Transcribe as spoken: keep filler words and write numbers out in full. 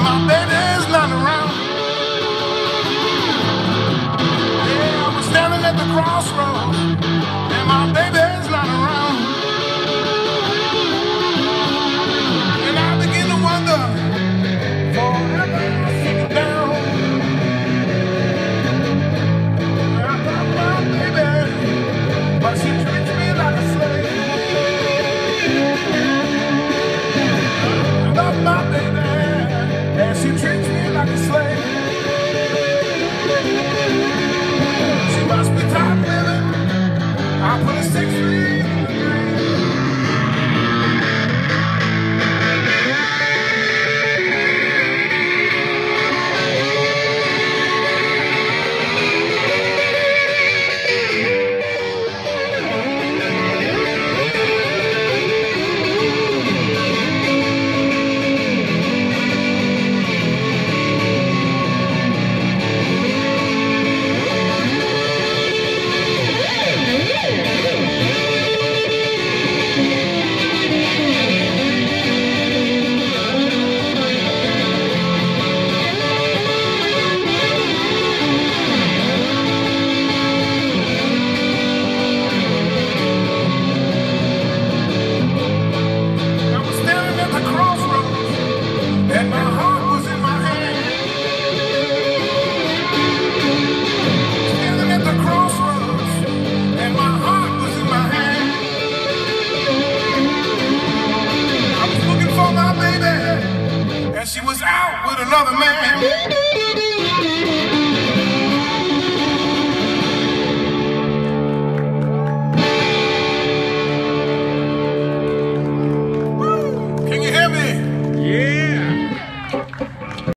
my baby's not around. Yeah, I was standing at the crossroads, and my baby's not around. And I begin to wonder, forever I sit down. I love my baby, but she treats me like a slave. I love my baby, and she treats me like a slave. She must be tired living. I put a six free in the grave. She was out with another man.